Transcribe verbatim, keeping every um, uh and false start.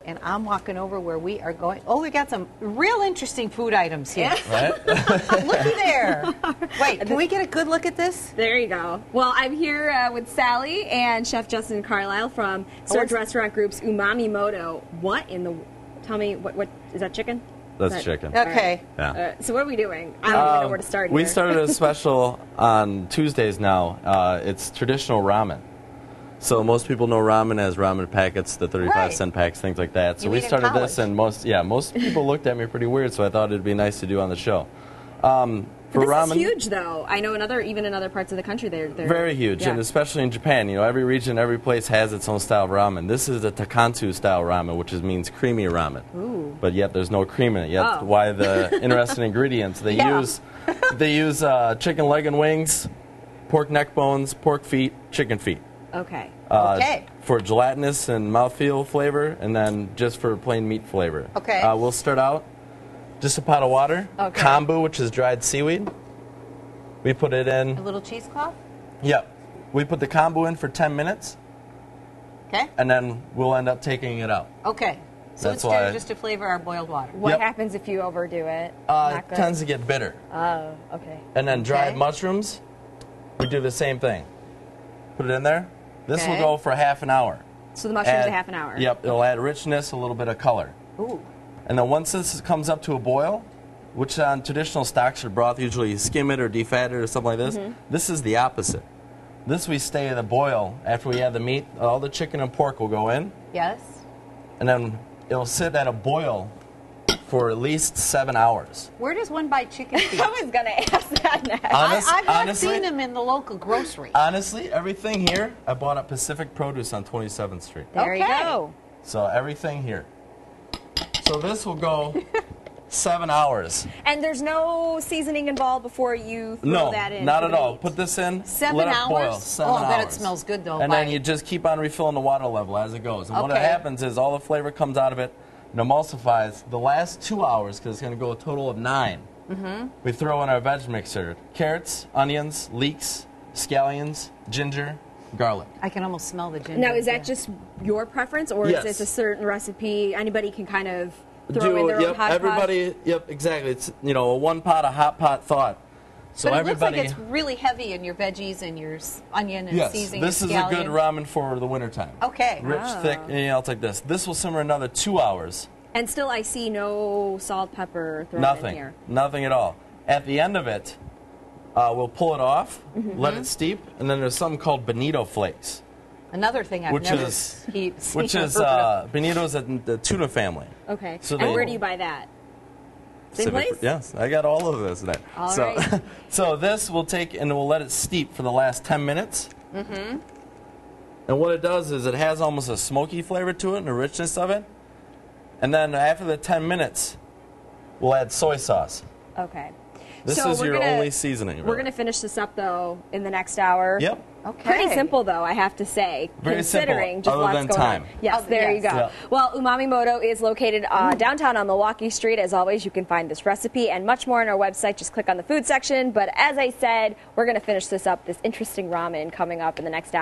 And I'm walking over where we are going. Oh, we got some real interesting food items here. Right? Looky there. Wait, can we get a good look at this? There you go. Well, I'm here uh, with Sally and Chef Justin Carlisle from Surge Oh, Restaurant Group's Umami Moto. What in the... Tell me, what, what is that chicken? That's That- chicken. Okay. Yeah. Uh, so what are we doing? I don't even know where to start We here. started a special on Tuesdays now. Uh, it's traditional ramen. So most people know ramen as ramen packets, the thirty-five Right. cent packs, things like that. So You we eat in started this, college. and most yeah, most people looked at me pretty weird. So I thought it'd be nice to do on the show. Um, for This ramen, is huge, though. I know in other, even in other parts of the country, they're, they're very huge, yeah. and especially in Japan. You know, every region, every place has its own style of ramen. This is the Takantu style ramen, which is, means creamy ramen. Ooh. But yet there's no cream in it. Yet Oh. why the interesting ingredients? They Yeah. use they use uh, chicken leg and wings, pork neck bones, pork feet, chicken feet. Okay. Uh, Okay. For gelatinous and mouthfeel flavor, and then just for plain meat flavor. Okay. Uh, we'll start out just a pot of water. Okay. Kombu, which is dried seaweed. We put it A in. little cheesecloth? Yep. We put the kombu in for ten minutes, Okay. and then we'll end up taking it out. Okay. So That's it's why- just to flavor our boiled water. What Yep. happens if you overdo it? Uh, Not it good? tends to get bitter. Oh, okay. And then dried Okay. mushrooms, we do the same thing. Put it in there. This will Okay. go for half an hour. So the mushrooms Add- a half an hour. Yep, it'll add richness, a little bit of color. Ooh. And then once this comes up to a boil, which on traditional stocks or broth usually you skim it or defat it or something like this, Mm-hmm. this is the opposite. This we stay at the boil after we add the meat. All the chicken and pork will go in, Yes. and then it'll sit at a boil for at least seven hours. Where does one buy chicken feet? I was going to ask that next. Honest- I, I've not honestly, seen them in the local grocery. honestly, everything here I bought at Pacific Produce on twenty-seventh Street. There you Okay. go. So everything here. So this will go seven hours. And there's no seasoning involved before you throw No, that in? not for at the all. meat? Put this in. Seven let it hours? boil. Seven Oh, I bet it hours. smells good, though, And by- then you just keep on refilling the water level as it goes. And what Okay. happens is all the flavor comes out of it and emulsifies. The last two hours, because it's going to go a total of nine, mm-hmm. we throw in our veg mixer: carrots, onions, leeks, scallions, ginger, garlic. I can almost smell the ginger. Now, is yeah. that just your preference, or Yes. is this a certain recipe anybody can kind of throw Do- in their yep, own hodgepodge? everybody. Yep, exactly. It's you know a one pot, a hot pot thought. So But it everybody. looks like it's really heavy in your veggies and your s- onion and Yes, seasoning this and is a good scallion. ramen for the wintertime. Okay. Rich, Ah. thick, anything else like this. This will simmer another two hours. And still, I see no salt, pepper thrown in Nothing. here. Nothing at all. At the end of it, uh, we'll pull it off, Mm-hmm. let it steep, and then there's something called bonito flakes, Another thing I've which never is seen which or is heard of. uh, bonito's in the tuna family. Okay. So and they- where do you buy that? Same Civic- place? Yes, I got all of this there. All so, right. so this we'll take and we'll let it steep for the last ten minutes. Mm-hmm. And what it does is it has almost a smoky flavor to it and a richness of it. And then after the ten minutes, we'll add soy sauce. Okay. This So is we're your gonna- only seasoning. We're really. going to finish this up, though, in the next hour. Yep. Okay. Pretty simple, though, I have to say. Very considering simple, just other lots than going time. on. Yes, Oh, there yes. you go. Yeah. Well, Umami Moto is located uh, downtown on Milwaukee Street. As always, you can find this recipe and much more on our website. Just click on the food section. But as I said, we're going to finish this up, this interesting ramen coming up in the next hour.